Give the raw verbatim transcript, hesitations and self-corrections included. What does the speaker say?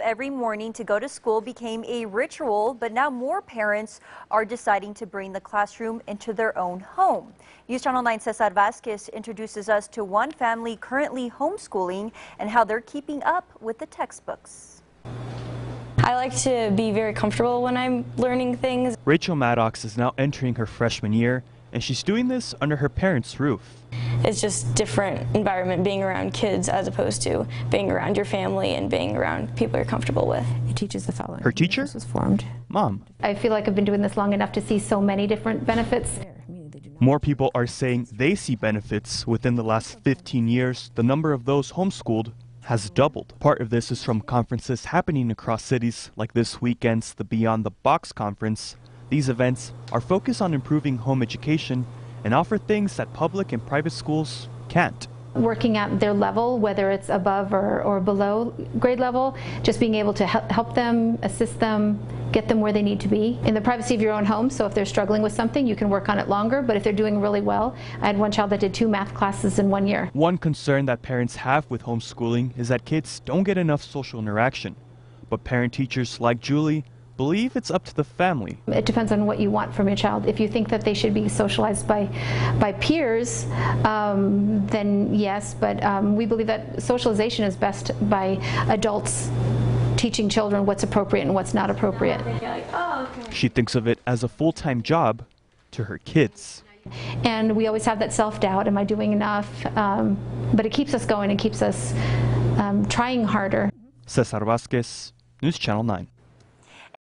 every morning to go to school became a ritual, but now more parents are deciding to bring the classroom into their own home. News Channel nine's Cesar Vasquez introduces us to one family currently homeschooling and how they're keeping up with the textbooks. I like to be very comfortable when I'm learning things. Rachel Maddox is now entering her freshman year, and she's doing this under her parents' roof. It's just different environment being around kids as opposed to being around your family and being around people you're comfortable with. It teaches the following. Her teacher? Was formed. Mom. I feel like I've been doing this long enough to see so many different benefits. More people are saying they see benefits. Within the last fifteen years, the number of those homeschooled has doubled. Part of this is from conferences happening across cities, like this weekend's the Beyond the Box conference. These events are focused on improving home education and offer things that public and private schools can't. Working at their level, whether it's above or, or below grade level, just being able to help them, assist them, get them where they need to be in the privacy of your own home. So if they're struggling with something, you can work on it longer, but if they're doing really well, I had one child that did two math classes in one year. One concern that parents have with homeschooling is that kids don't get enough social interaction. But parent teachers like Julie believe it's up to the family. It depends on what you want from your child. If you think that they should be socialized by by peers, um, then yes, but um, we believe that socialization is best by adults teaching children what's appropriate and what's not appropriate. She thinks of it as a full-time job to her kids. And we always have that self-doubt, am I doing enough? Um, but it keeps us going and keeps us um, trying harder. Cesar Vasquez, News Channel nine.